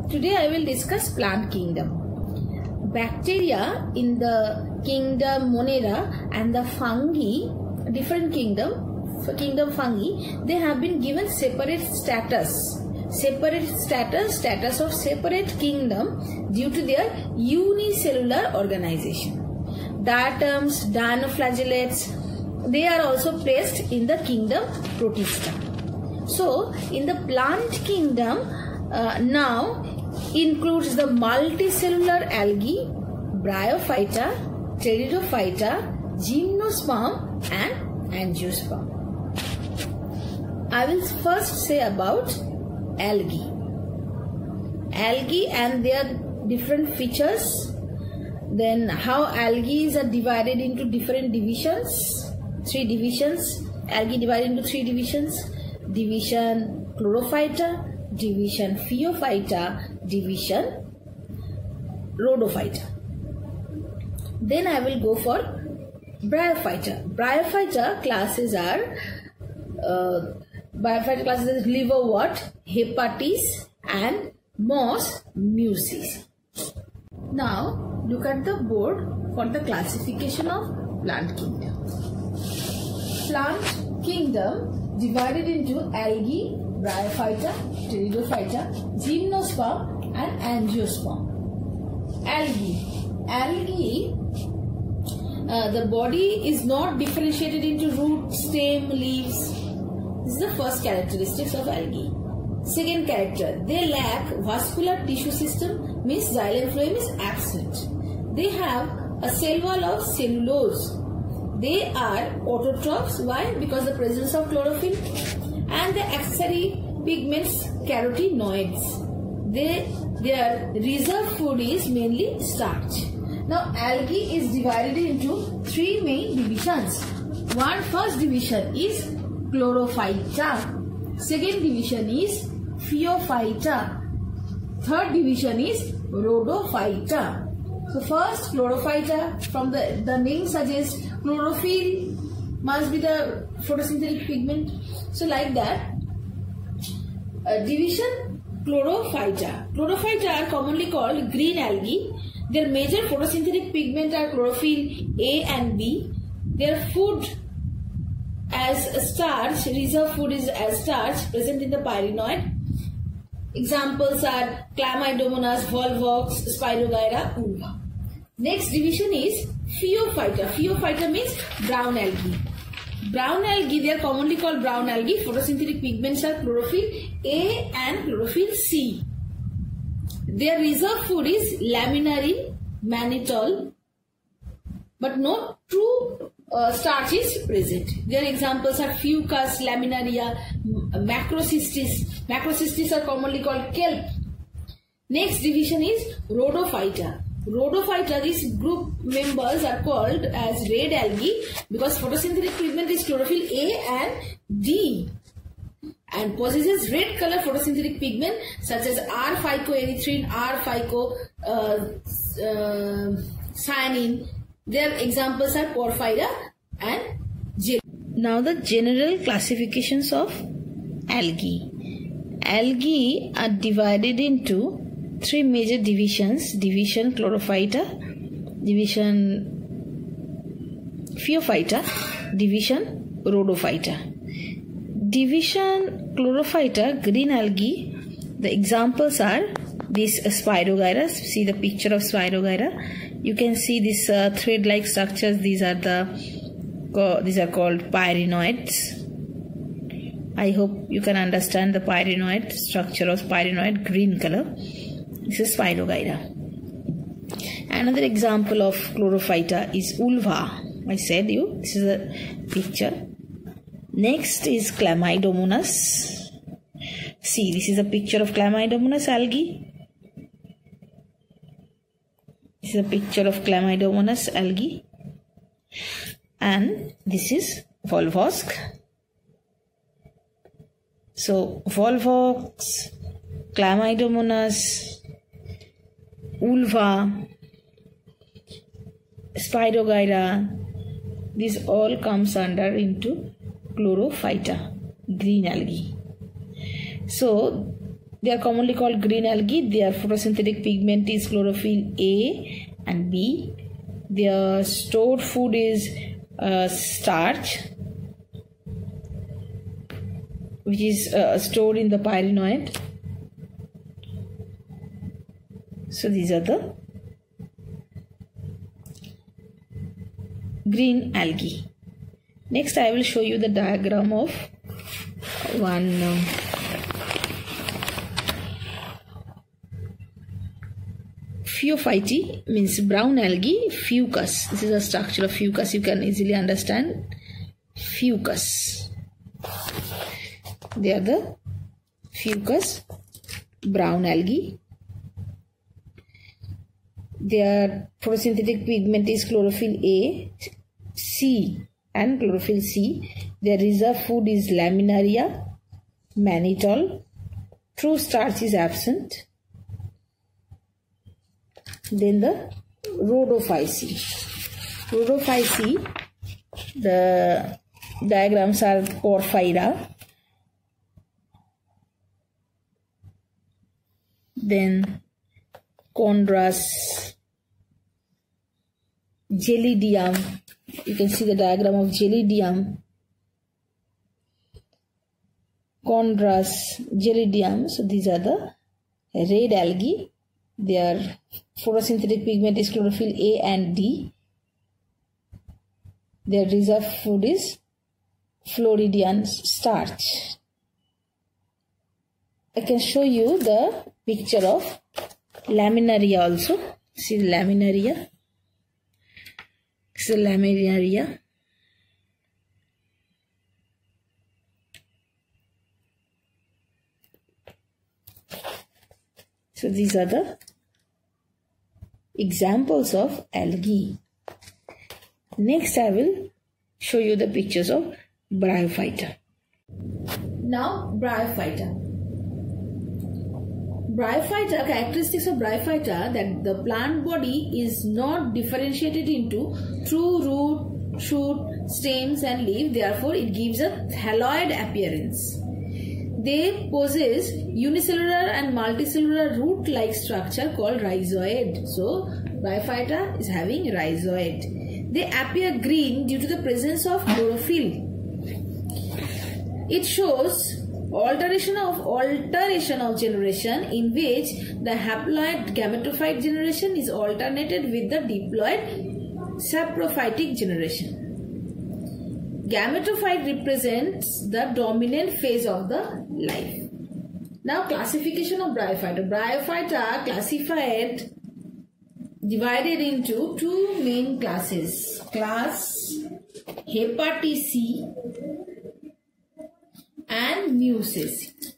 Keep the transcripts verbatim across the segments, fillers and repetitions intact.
today I will discuss plant kingdom. Bacteria in the kingdom Monera and the fungi, different kingdom, kingdom fungi, they have been given separate status. Separate status, status of separate kingdom due to their unicellular organization. Diatoms, dinoflagellates, they are also placed in the kingdom Protista. So, in the plant kingdom, uh, now includes the multicellular algae, Bryophyta, Pteridophyta, Gymnosperm and Angiosperm. I will first say about algae. Algae and their different features, then how algae are divided into different divisions, three divisions, algae divided into three divisions, division Chlorophyta, division Phaeophyta, division Rhodophyta. Then I will go for Bryophyta. Bryophyta classes are uh, Bryophyta classes are liverwort, hepatis and moss mucis. Now look at the board for the classification of plant kingdom. Plant kingdom divided into algae, Bryophyta, Pteridophyta, Gymnosperm and Angiosperm. Algae. Algae, uh, the body is not differentiated into root, stem, leaves. This is the first characteristics of algae. Second character, they lack vascular tissue system, means xylem phloem is absent. They have a cell wall of cellulose. They are autotrophs. Why? Because the presence of chlorophyll. And the accessory pigments carotenoids. They, their reserve food is mainly starch. Now algae is divided into three main divisions. One first division is Chlorophyta. Second division is Phaeophyta. Third division is Rhodophyta. So first Chlorophyta, from the, the name suggests chlorophyll must be the photosynthetic pigment. So like that, uh, division Chlorophyta. Chlorophyta are commonly called green algae. Their major photosynthetic pigment are chlorophyll A and B. Their food as starch, reserve food is as starch present in the pyrenoid. Examples are Chlamydomonas, Volvox, Spirogyra, Ulva. Next division is Phaeophyta. Phaeophyta means brown algae. Brown algae, they are commonly called brown algae. Photosynthetic pigments are chlorophyll A and chlorophyll C. Their reserve food is laminarin, mannitol, but no true uh, starch is present. Their examples are Fucus, Laminaria, Macrocystis. Macrocystis are commonly called kelp. Next division is Rhodophyta. Rhodophyta, these group members are called as red algae because photosynthetic pigment is chlorophyll A and D and possesses red color photosynthetic pigment such as R phycoerythrin, R phyco uh, uh, cyanin. Their examples are Porphyra and J. Now the general classifications of algae. Algae are divided into three major divisions. Division Chlorophyta, division Phaeophyta, division Rhodophyta. Division Chlorophyta, green algae, the examples are this Spirogyra. See the picture of Spirogyra. You can see these uh, thread-like structures. These are the these are called pyrenoids. I hope you can understand the pyrenoid structure of pyrenoid, green color. This is Spirogyra. Another example of Chlorophyta is Ulva. I said you, this is a picture. Next is Chlamydomonas. See, this is a picture of Chlamydomonas algae. This is a picture of Chlamydomonas algae. And this is Volvox. So, Volvox, Chlamydomonas, Ulva, Spirogyra, this all comes under into Chlorophyta, green algae. So They are commonly called green algae. Their photosynthetic pigment is chlorophyll A and B. Their stored food is uh, starch, which is uh, stored in the pyrenoid. So these are the green algae. Next I will show you the diagram of one um, Phaeophyte, means brown algae. Fucus, this is a structure of fucus, you can easily understand. Fucus, they are the fucus brown algae. Their photosynthetic pigment is chlorophyll A, C and chlorophyll C. Their reserve food is laminaria, mannitol. True starch is absent. Then the rhodophyceae. Rhodophyceae, the diagrams are porphyra. Then chondrus, gelidium. You can see the diagram of gelidium. Chondrus, gelidium. So these are the red algae. Their photosynthetic pigment is chlorophyll A and D. Their reserve food is Floridian starch. I can show you the picture of laminaria also. See the laminaria. This is the laminaria. So these are the examples of algae. Next I will show you the pictures of Bryophyta. Now Bryophyta. Bryophyta, characteristics of Bryophyta, that the plant body is not differentiated into true root, shoot, stems and leaf. Therefore it gives a thalloid appearance. They possess unicellular and multicellular root-like structure called rhizoid. So, Bryophyta is having rhizoid. They appear green due to the presence of chlorophyll. It shows alteration of alteration of generation, in which the haploid gametophyte generation is alternated with the diploid saprophytic generation. Gametophyte represents the dominant phase of the life. Now classification of Bryophyta. Bryophyta classified, divided into two main classes. Class Hepataceae and Musaceae.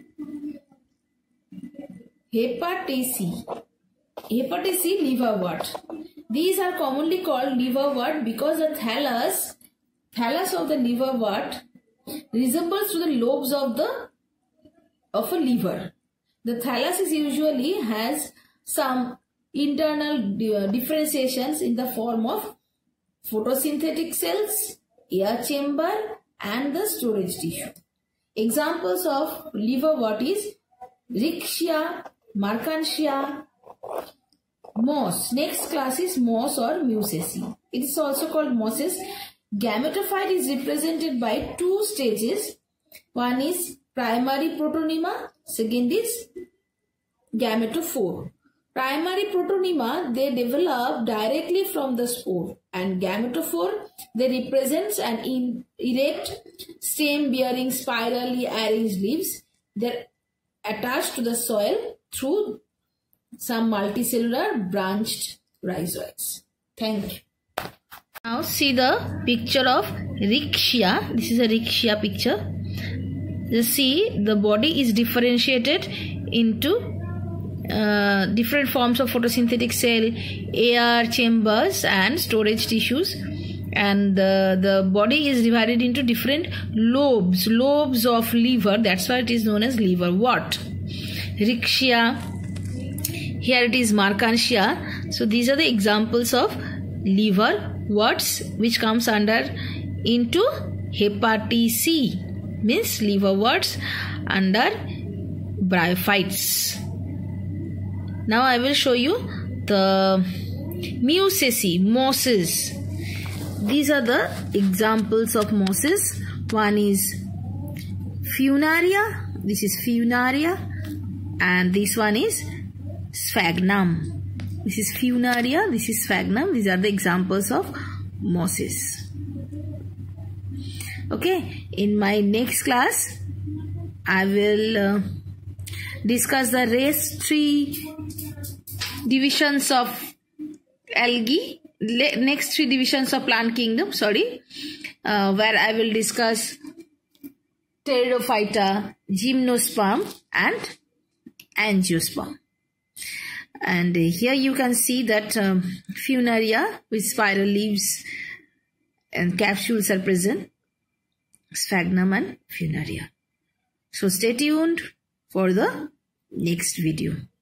Hepataceae. Hepataceae liverwort. These are commonly called liverwort because the thallus Thallus of the liverwort resembles to the lobes of the of a liver. The thallus is usually has some internal differentiations in the form of photosynthetic cells, air chamber, and the storage tissue. Examples of liverwort is Riccia, Marchantia, moss. Next class is moss or Musaceae. It is also called mosses. Gametophyte is represented by two stages. One is primary protonema, second is gametophore. Primary protonema, they develop directly from the spore, and gametophore, they represent an in erect stem bearing spirally arranged leaves. They are attached to the soil through some multicellular branched rhizoids. Thank you. Now see the picture of Riccia. This is a Riccia picture. You see the body is differentiated into uh, different forms of photosynthetic cell, air chambers and storage tissues, and the, the body is divided into different lobes, lobes of liver. That's why it is known as liverwort. Riccia, here it is Marchantia. So these are the examples of liver words which comes under into Hepataceae, means liverworts under bryophytes. Now I will show you the Musaceae, mosses. These are the examples of mosses. One is Funaria. This is Funaria, and this one is Sphagnum. This is Funaria. This is Sphagnum. These are the examples of mosses. Okay. In my next class, I will uh, discuss the race tree divisions of algae. Next three divisions of plant kingdom. Sorry, uh, where I will discuss Pteridophyta, Gymnosperm, and Angiosperm. And here you can see that um, Funaria with spiral leaves and capsules are present. Sphagnum and Funaria. So stay tuned for the next video.